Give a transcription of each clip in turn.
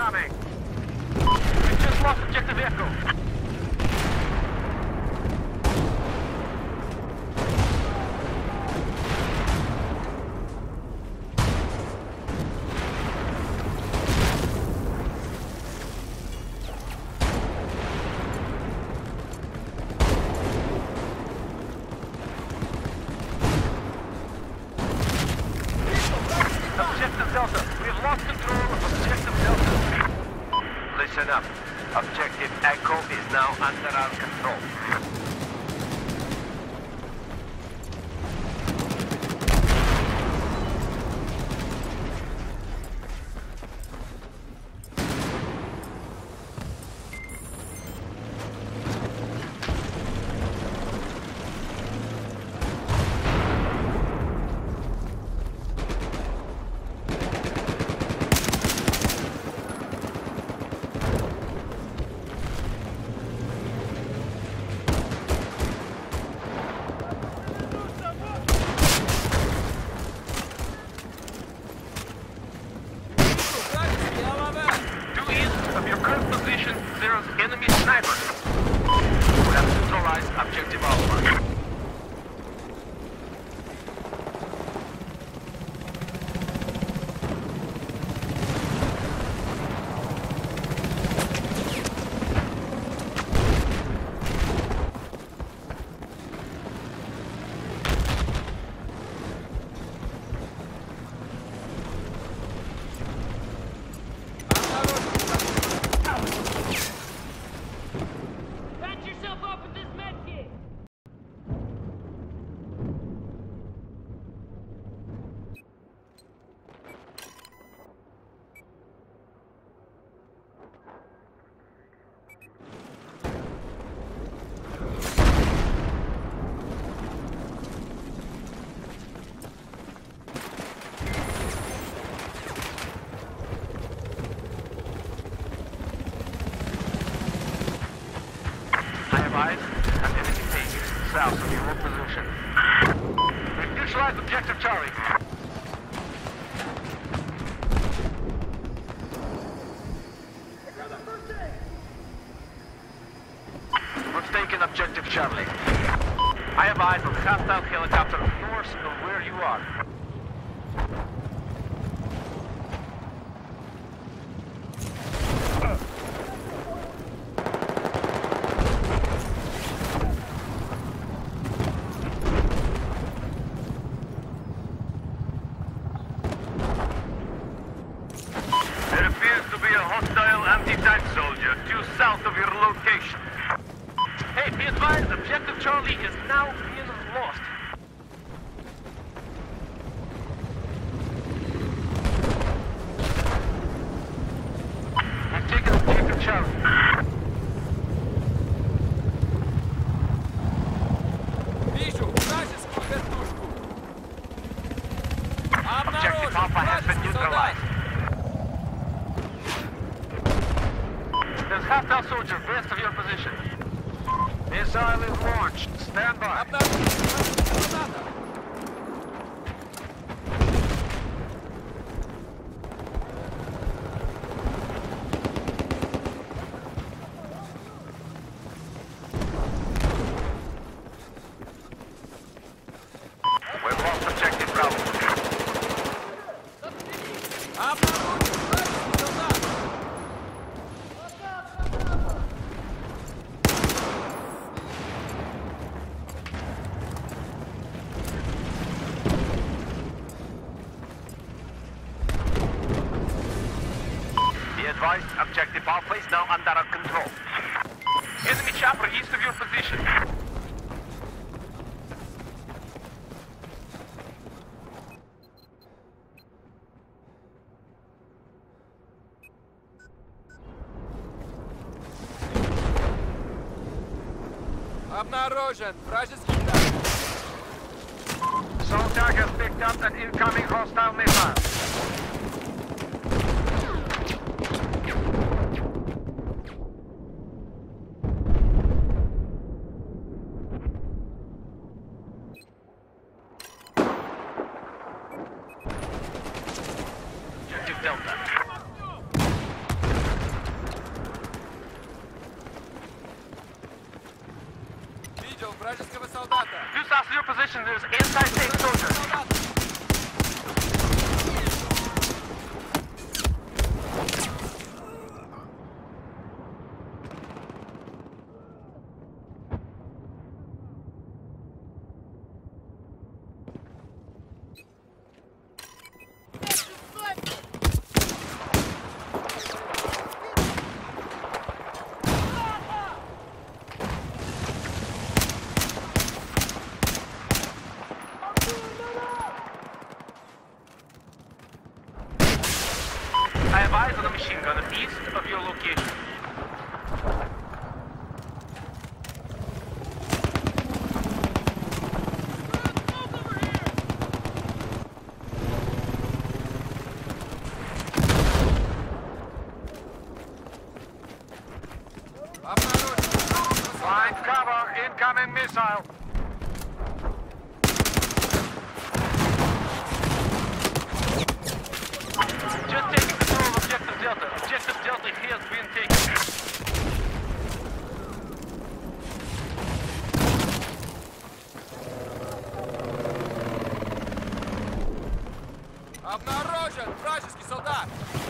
incoming! We just lost objective Echo. Listen up. Objective Echo is now under our control. There's enemy snipers. We have neutralized objective Alpha. And enemy team south of your position. We've neutralized objective Charlie. We've taken objective Charlie. I have eyes on hostile helicopter north of where you are. South of your location. Hey, be advised, objective Charlie is now being lost. We've taken objective Charlie. Вижу, вражескую вертушку. Objective Alpha has been neutralized. There's hostile soldier west of your position. Missile is launched. Stand by. We've lost objective Bravo. Advised, objective Alpha is now under our control. Enemy chopper east of your position. Обнаружен вражеский танк. Soldier has picked up an incoming hostile missile. Delta. Due south of your position, there's anti-tank soldiers. I have eyes on a machine gunner east of your location. Find cover, incoming missile. Just taking control of Objective Delta. Objective Delta has been taken. Обнаружен вражеский солдат!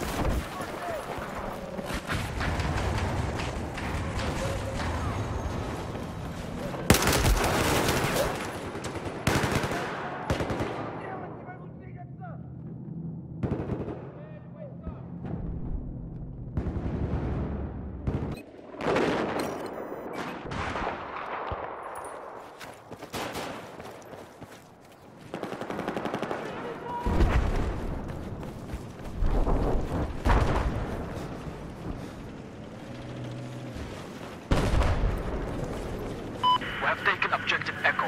We have taken Objective Echo.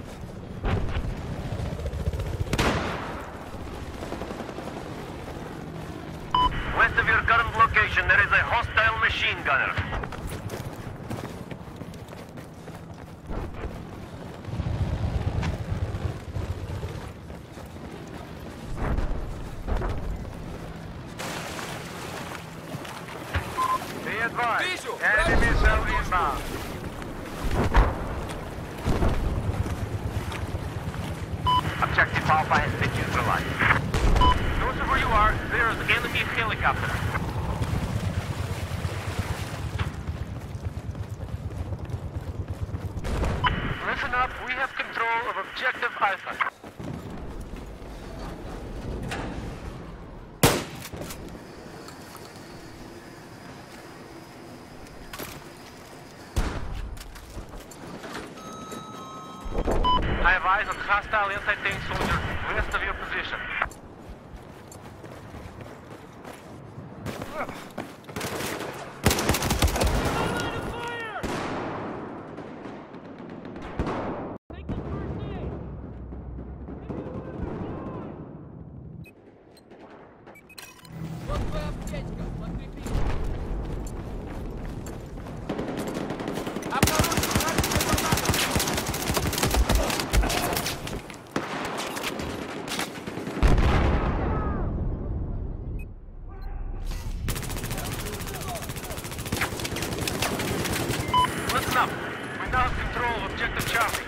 West of your current location, there is a hostile machine gunner. Be advised, Вижу! enemy missile inbound. Objective Alpha has been neutralized. North of where you are, there is enemy helicopter. Listen up, we have control of Objective Alpha. I have eyes on hostile anti-tank soldier west of your position. Вот твоя аптечка, смотри, пить. Обнаружен вражеский солдат! Listen up. We now have control of Objective Charlie.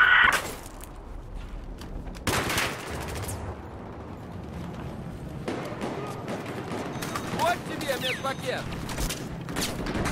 Вот тебе медпакет!